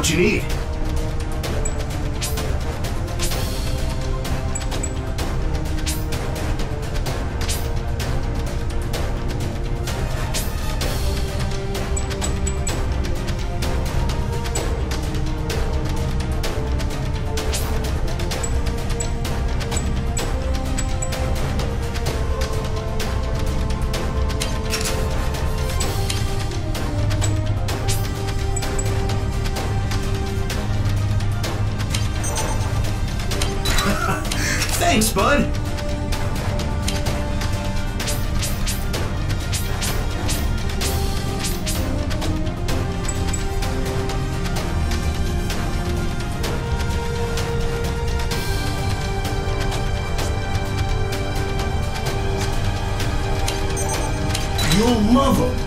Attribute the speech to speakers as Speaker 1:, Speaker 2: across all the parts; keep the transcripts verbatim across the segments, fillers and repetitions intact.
Speaker 1: what you need. Thanks, bud. You'll love them.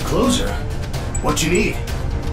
Speaker 1: closer. What you need?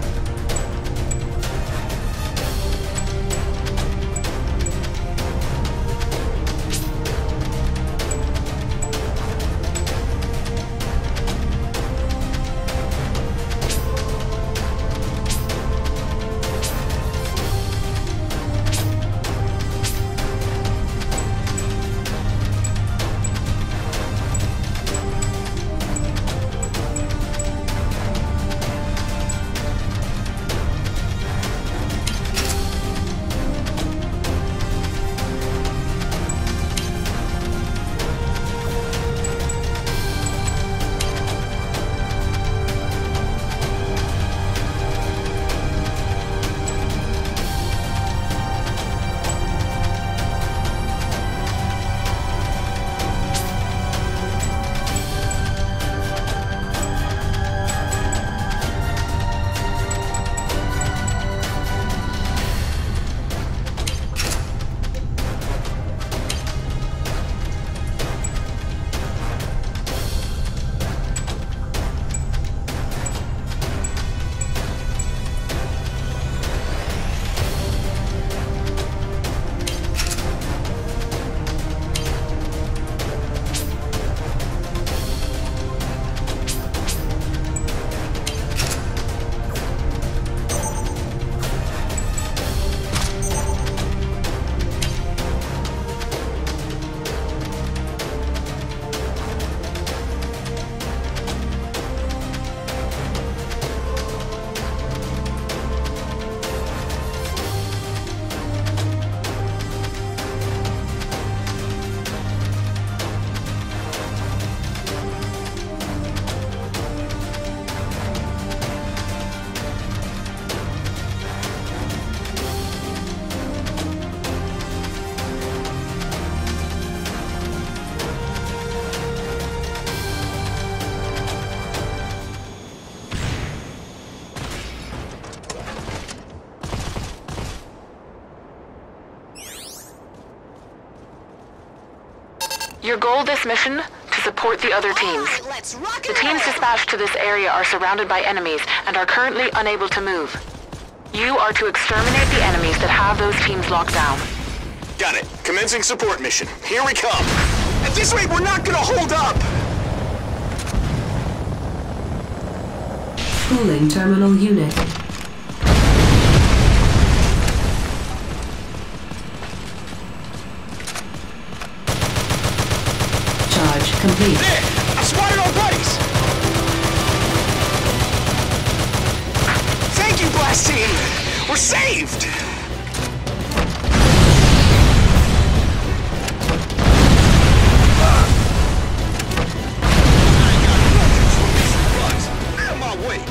Speaker 2: Your goal this mission? To support the other teams. The teams dispatched to this area are surrounded by enemies and are currently unable to move. You are to exterminate the enemies that have those teams locked down.
Speaker 3: Got it. Commencing support mission. Here we come. At this rate, we're not gonna hold up!
Speaker 4: Cooling terminal unit. Charge complete.
Speaker 3: There! I spotted our buddies! Thank you, Blast Team! We're saved! Out my way!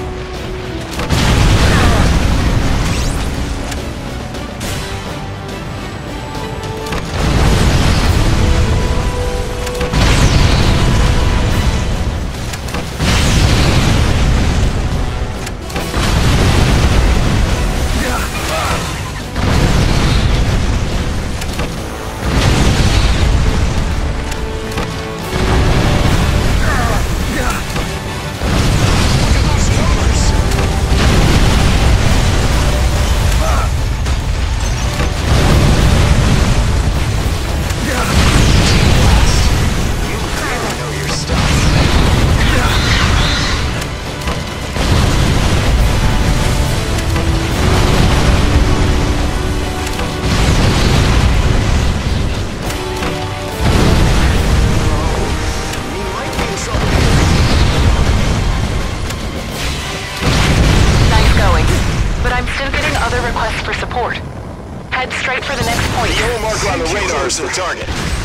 Speaker 2: Request for support. Head straight for the next point.
Speaker 3: The yellow marker on the radar is the target.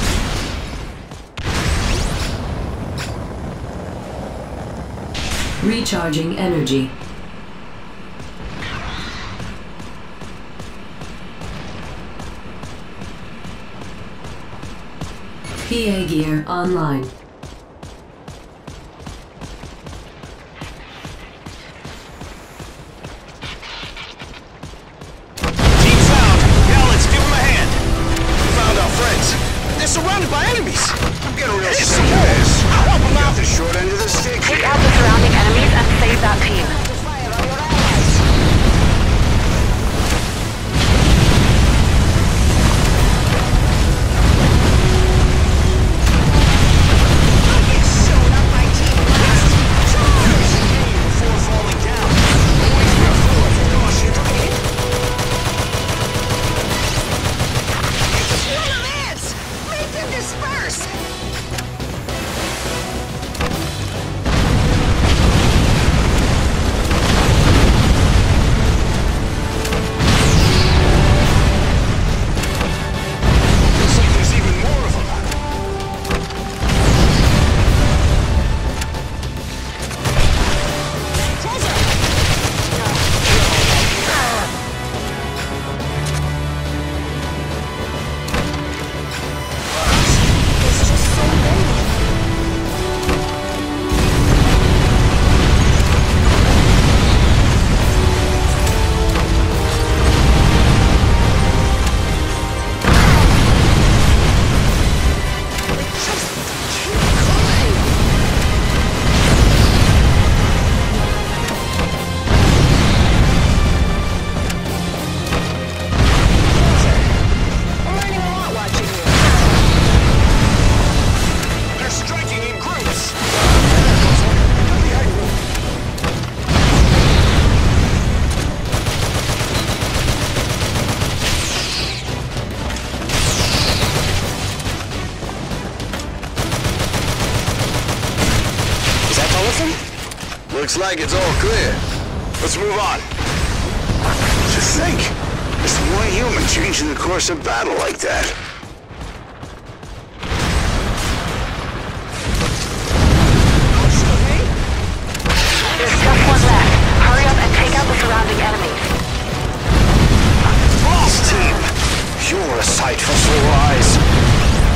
Speaker 4: Recharging energy. P A gear online.
Speaker 3: Surrounded by enemies! I'm getting real sick of this. I'll help them out. The short end of the stick.
Speaker 2: Take out the surrounding enemies
Speaker 3: Looks like it's all clear. Let's move on.
Speaker 1: To think, it's one human changing the course of battle like that.
Speaker 2: There's just one left. Hurry up and take out the surrounding enemies.
Speaker 1: Boss team! You're a sight for sore eyes.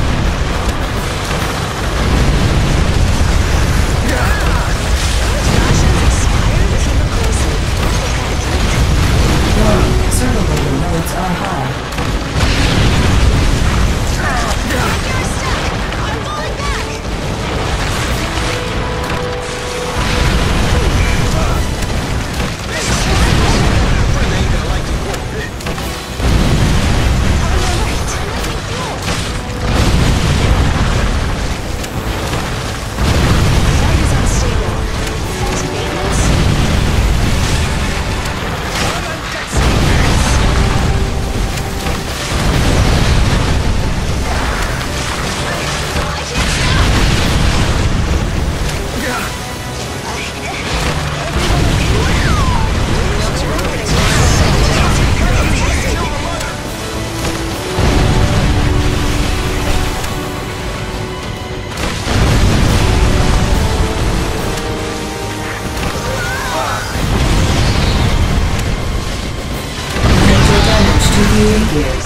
Speaker 4: Warning, survival loads are high. Years.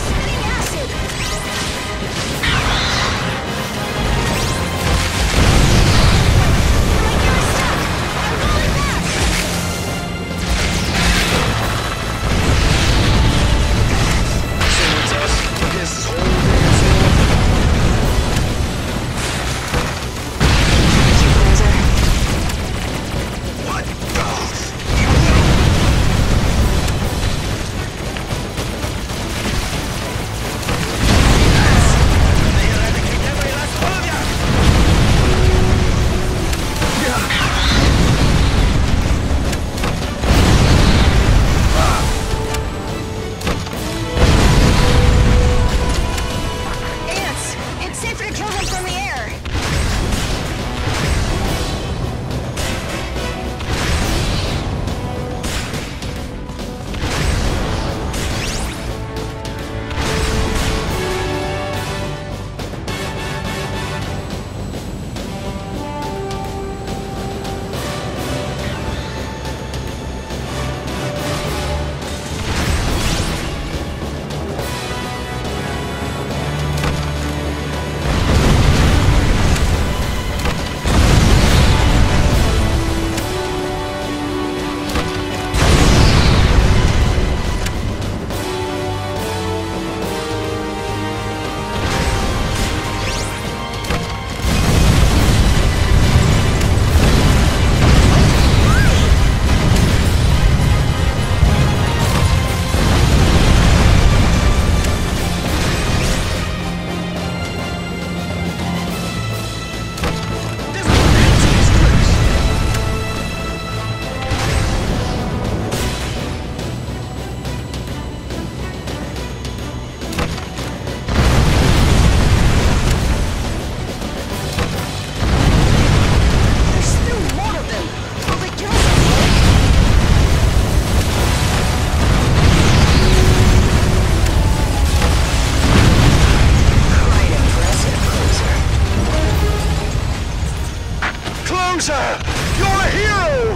Speaker 1: Closer! You're a hero!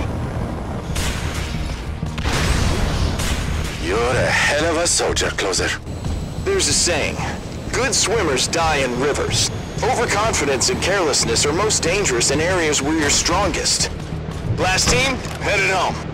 Speaker 1: You're a hell of a soldier, Closer.
Speaker 3: There's a saying, good swimmers die in rivers. Overconfidence and carelessness are most dangerous in areas where you're strongest. Last team, headed home.